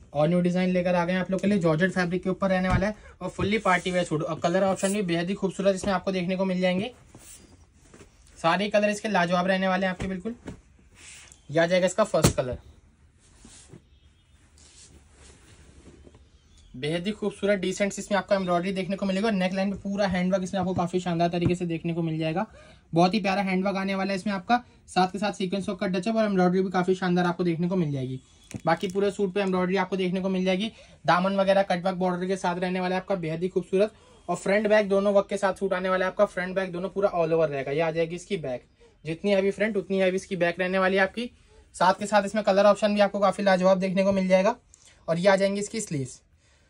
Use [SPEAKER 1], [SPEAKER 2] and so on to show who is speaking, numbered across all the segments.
[SPEAKER 1] और new design लेकर आ गए हैं आप लोग के लिए, जॉर्जेट फैब्रिक के ऊपर रहने वाला है और फुल्ली पार्टी वेयर सूट। और कलर ऑप्शन भी बेहद ही खूबसूरत इसमें आपको देखने को मिल जाएंगे। सारे कलर इसके लाजवाब रहने वाले हैं आपके बिल्कुल। यह आ जाएगा इसका फर्स्ट कलर, बेहद ही खूबसूरत डिसेंट इसमें आपको एम्ब्रॉयडरी देखने को मिलेगा। नेक लाइन पे पूरा हैंडवर्क इसमें आपको काफी शानदार तरीके से देखने को मिल जाएगा। बहुत ही प्यारा हैंडवर्क आने वाला है इसमें आपका, साथ के साथ सीक्वेंस वर्क का टचअप और एम्ब्रॉयडरी भी काफी शानदार आपको देखने को मिल जाएगी। बाकी पूरे सूट पे एम्ब्रॉयडरी आपको देखने को मिल जाएगी। दामन वगैरह कटवर्क बॉर्डर के साथ रहने वाला है आपका, बेहद ही खूबसूरत। और फ्रंट बैक दोनों वर्क के साथ सूट आने वाला है आपका। फ्रंट बैक दोनों पूरा ऑल ओवर रहेगा। ये आ जाएगी इसकी बैक, जितनी हैवी फ्रंट उतनी हैवी इसकी बैक रहने वाली है आपकी। साथ के साथ इसमें कलर ऑप्शन भी आपको काफी लाजवाब देखने को मिल जाएगा। और ये आ जाएंगी इसकी स्लीव्स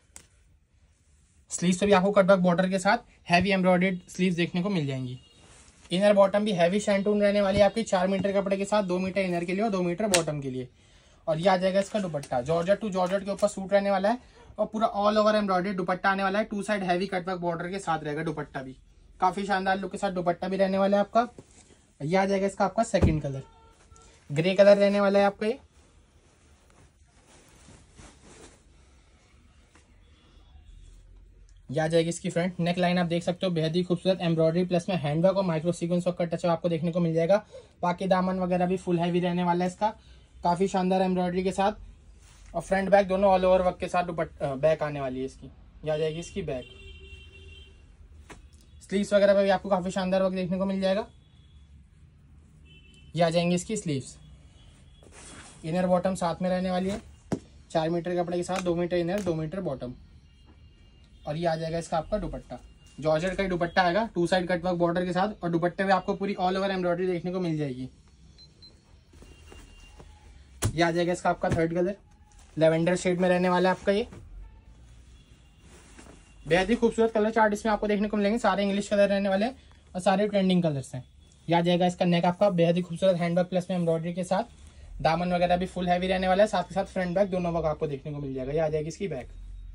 [SPEAKER 1] पे भी आपको कटवर्क बॉर्डर के साथ हैवी एम्ब्रॉयडर्ड स्लीव्स देखने को मिल जाएंगी। इनर बॉटम भी हैवी शैंटून रहने वाली है आपकी, 4 मीटर कपड़े के साथ, 2 मीटर इनर के लिए और 2 मीटर बॉटम के लिए। और ये आ जाएगा इसका दुपट्टा, जॉर्जेट टू जॉर्जेट के ऊपर सूट रहने वाला है और पूरा ऑल ओवर एम्ब्रॉयडर्ड दुपट्टा आने वाला है। 2 साइड हैवी कटवर्क बॉर्डर के साथ रहेगा दुपट्टा भी, काफी शानदार लुक के साथ दुपट्टा भी रहने वाला है आपका। ये आ जाएगा इसका आपका सेकंड कलर, ग्रे कलर रहने वाला है आपका। ये आ जाएगी इसकी फ्रंट नेक लाइन, आप देख सकते हो बेहद ही खूबसूरत एम्ब्रॉयडरी प्लस में हैंडवर्क और माइक्रो सीक्वेंस वर्क का टच आपको देखने को मिल जाएगा। बाकी दामन वगैरह भी फुल हैवी रहने वाला है इसका, काफी शानदार एम्ब्रॉयडरी के साथ। और फ्रंट बैक दोनों ऑल ओवर वर्क के साथ बैक आने वाली है इसकी। ये आ जाएगी इसकी बैक। स्लीव्स वगैरह पे भी आपको काफी शानदार वर्क देखने को मिल जाएगा। ये आ जाएंगी इसकी स्लीव्स। इनर बॉटम साथ में रहने वाली है, 4 मीटर कपड़े के साथ, 2 मीटर इनर 2 मीटर बॉटम। और ये आ जाएगा इसका आपका दुपट्टा, जॉर्जेट का ही दुपट्टा आएगा, 2 साइड कटवर्क बॉर्डर के साथ। और दुपट्टे में आपको पूरी ऑल ओवर एम्ब्रॉयडरी देखने को मिल जाएगी। ये आ जाएगा इसका आपका थर्ड कलर, लेवेंडर शेड में रहने वाला है आपका। ये बेहद ही खूबसूरत कलर चार्ट इसमें आपको देखने को मिलेंगे। सारे इंग्लिश कलर रहने वाले हैं और सारे ट्रेंडिंग कलर्स हैं। ये आ जाएगा इसका नेक आपका, बेहद ही खूबसूरत हैंडवर्क प्लस में एम्ब्रॉयडरी के साथ। दामन वगैरह भी फुल हैवी रहने वाला है, साथ के साथ फ्रंट बैक दोनों वर्क आपको देखने को मिल जाएगा। ये आ जाएगी इसकी बैक।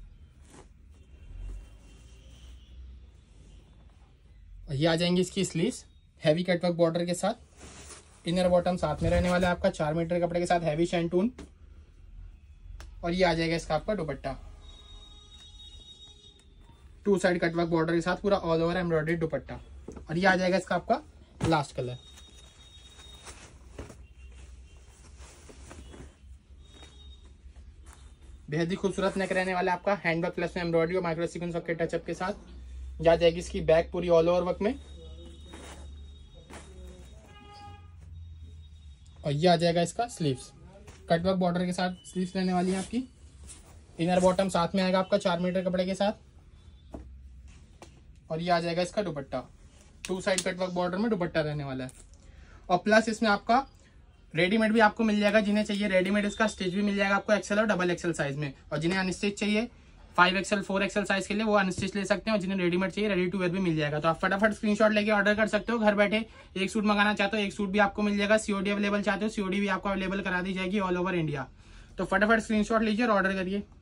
[SPEAKER 1] ये आ जाएंगी इसकी स्लीव्स, हैवी कटवर्क बॉर्डर के साथ। इनर बॉटम साथ में रहने वाला है आपका, 4 मीटर कपड़े के साथ, हैवी शैंटून। और ये आ जाएगा इसका आपका दुपट्टा, 2 साइड कटवर्क बॉर्डर के साथ, पूरा ऑल ओवर एम्ब्रॉयडरी दुपट्टा। और ये आ जाएगा इसका आपका लास्ट कलर। बेहद ही खूबसूरत नेक रहने वाला है आपका, हैंडवर्क प्लस में एम्ब्रॉयडरी और माइक्रो सीक्वेंस वर्क के टचअप के साथ। जा जाएगी इसकी बैक पूरी ऑल ओवर वर्क में। और ये आ जाएगा इसका स्लीव्स, कटवर्क बॉर्डर के साथ स्लीव्स रहने वाली है आपकी। इनर बॉटम साथ में आएगा आपका, 4 मीटर कपड़े के साथ। और ये आ जाएगा इसका दुपट्टा, 2 साइड कटवर्क बॉर्डर में दुपट्टा रहने वाला है। और प्लस इसमें आपका रेडीमेड भी आपको मिल जाएगा, जिन्हें चाहिए रेडीमेड इसका स्टिच भी मिल जाएगा आपको एक्सेल और डबल एक्सेल साइज में। और जिन्हें अनस्टिच चाहिए 5XL 4XL साइज के लिए वो अनस्टिच ले सकते हैं। और जिन्हें रेडीमेड चाहिए रेडी टू वेयर भी मिल जाएगा। तो आप फटाफट स्क्रीनशॉट लेके ऑर्डर कर सकते हो घर बैठे। एक सूट मंगाना चाहते हो एक सूट भी आपको मिल जाएगा। सीओडी अवेलेबल चाहते हो सीओडी भी आपको अवेलेबल करा दी जाएगी ऑल ओवर इंडिया। तो फटाफट स्क्रीनशॉट लीजिए और ऑर्डर करिए।